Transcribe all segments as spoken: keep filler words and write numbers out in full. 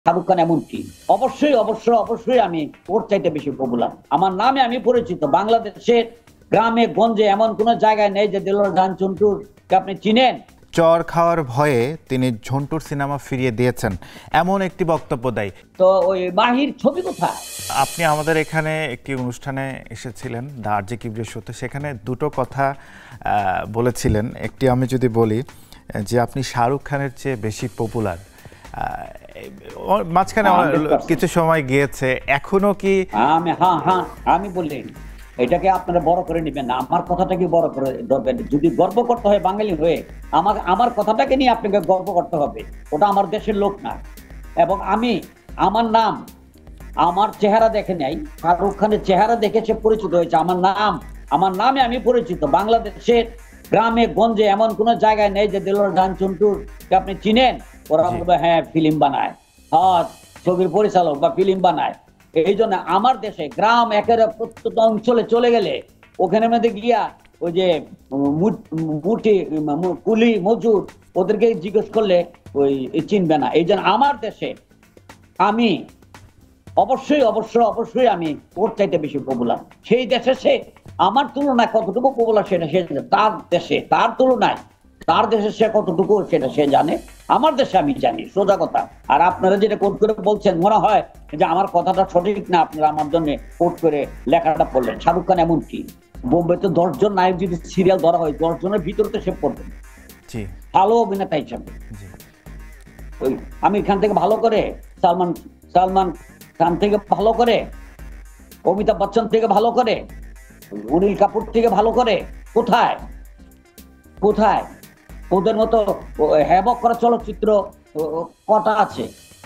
শাহরুখ খান এমনকি অবশ্যই অবশ্যই অবশ্যই আমি ওর চাইতে বেশি পপুলার। আমার নামে আমি পরিচিত। বাংলাদেশের গ্রামে গঞ্জে এমন কোন জায়গায় নেই যে দেলোয়ার জাহান ঝন্টুর আপনি চিনেন। চর খাওয়ার ভয়ে তিনি ঝন্টুর সিনেমা ফিরিয়ে দিয়েছেন এমন একটি বক্তব্য দেয়। তো ওই মাহির ছবি কোথায়? আপনি আমাদের এখানে একটি অনুষ্ঠানে এসেছিলেন দ্য আরজে কিবরিয়া শোতে, সেখানে দুটো কথা বলেছিলেন। একটি আমি যদি বলি যে আপনি শাহরুখ খানের চেয়ে বেশি পপুলার। মাঝখানে কিছু সময় গিয়েছে, এখনো কি আমি হ্যাঁ হ্যাঁ আমি বলি এটাকে আপনারা বড় করে নেবেন না। আমার কথাটাকে বড় করে ধরবেন। যদি গর্ব করতে হয় বাঙালি হয়ে আমার আমার কথাটাকে নিয়ে আপনাকে গর্ব করতে হবে। ওটা আমার দেশের লোক না। এবং আমি আমার নাম আমার চেহারা দেখে নাই, শাহরুখ খানের চেহারা দেখে সে পরিচিত হয়েছে। আমার নাম আমার নামে আমি পরিচিত। বাংলাদেশের গ্রামে গঞ্জে এমন কোন জায়গায় নেই যে দেলোয়ার জাহান ঝন্টুর আপনি চিনেন। ওরা বলবে হ্যাঁ ফিল্ম বানায়, হ্যাঁ ছবির পরিচালক বা ফিল্ম বানায়। এই জন্য আমার দেশে গ্রাম একেবারে প্রত্যন্ত অঞ্চলে চলে গেলে ওখানে মধ্যে গিয়া ওই যে মুটি কুলি মজুর ওদেরকে জিজ্ঞেস করলে ওই চিনবে না। এই জন্য আমার দেশে আমি অবশ্যই অবশ্যই অবশ্যই আমি ওর চাইতে বেশি পপুলার। সেই দেশে সে আমার তুলনায় কতটুকু পপুলার সেটা সে তার দেশে তার তুলনায় তার দেশে সে কতটুকু সেটা সে জানে। আমার দেশে আমি জানি, সোজা কথা। আর আপনারা যেটা কোট করে বলছেন মনে হয় যে আমার কথাটা সঠিক না, আপনারা আমার জন্য কোট করে লেখাটা পড়লেন। শাহরুখ খান এমনকি বোম্বেতে দশজন নায়ক যদি সিরিয়াল ধরা হয় দশ জনের ভিতরে তো সে পড়বেন ভালো অভিনেতা হিসাবে। ওই আমির খান থেকে ভালো করে, সালমান সালমান খান থেকে ভালো করে, অমিতাভ বচ্চন থেকে ভালো করে, অনিল কাপুর থেকে ভালো করে, কোথায় কোথায় ওদের মতো হ্যাবক করা চলচ্চিত্র কটা আছে?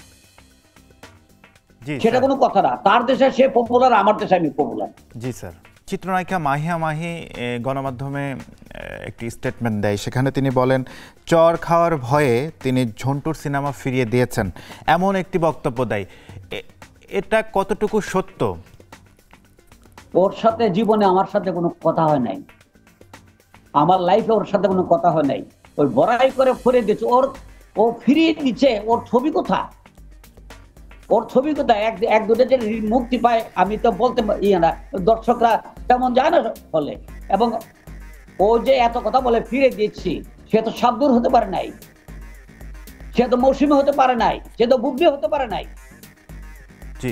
সেটা কোনো কথা না। তার দেশে সে পপুলার, আমার দেশে আমি পপুলার। জি স্যার। চিত্রনায়িকা মাহিয়া মাহি গণমাধ্যমে একটি স্টেটমেন্ট দেয়, সেখানে তিনি বলেন চর খাওয়ার ভয়ে তিনি ঝন্টুর সিনেমা ফিরিয়ে দিয়েছেন এমন একটি বক্তব্য দেয়। এটা কতটুকু সত্য? ওর সাথে জীবনে আমার সাথে কোনো কথা হয় নাই, আমার লাইফে ওর সাথে কোনো কথা হয় নাই। ওই বড়াই করে ফিরিয়ে দিচ্ছে। ওর ও ফিরিয়ে দিচ্ছে, ওর ছবি কোথায়? ওর ছবি কোথায়? এক এক দুটো যে মুক্তি পায় আমি তো বলতে ইয়ে না, দর্শকরা তেমন যায় না ফলে। এবং ও যে এত কথা বলে ফিরে দিচ্ছি, সে তো শাবনুর হতে পারে নাই, সে তো মৌসুমী হতে পারে নাই, সে তো বুবলি হতে পারে নাই। জি।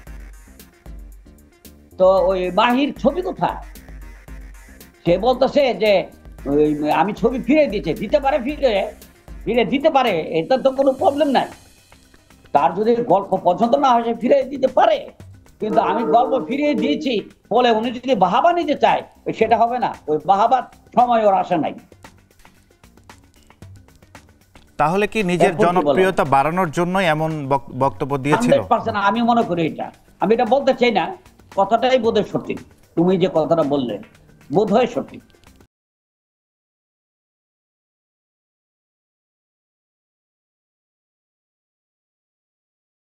তো ওই মাহির ছবি কোথায়? সে বলতেছে যে আমি ছবি ফিরে দিয়েছে, দিতে পারে, ফিরে ফিরে দিতে পারে, এটা তো কোনো প্রবলেম নাই। তার যদি গল্প পছন্দ না হয় সে ফিরে দিতে পারে, কিন্তু আমি গল্প ফিরিয়ে দিয়েছি বলে উনি যদি বাহাবা নিতে চায় সেটা হবে না। ওই বাহাবার সময় ওর আসে নাই। তাহলে কি নিজের জনপ্রিয়তা বাড়ানোর জন্য এমন বক্তব্য দিয়েছিল? আমি মনে করি এটা, আমি এটা বলতে চাই না, কথাটাই বোধহয় সঠিক। তুমি যে কথাটা বললে বোধহয় সঠিক।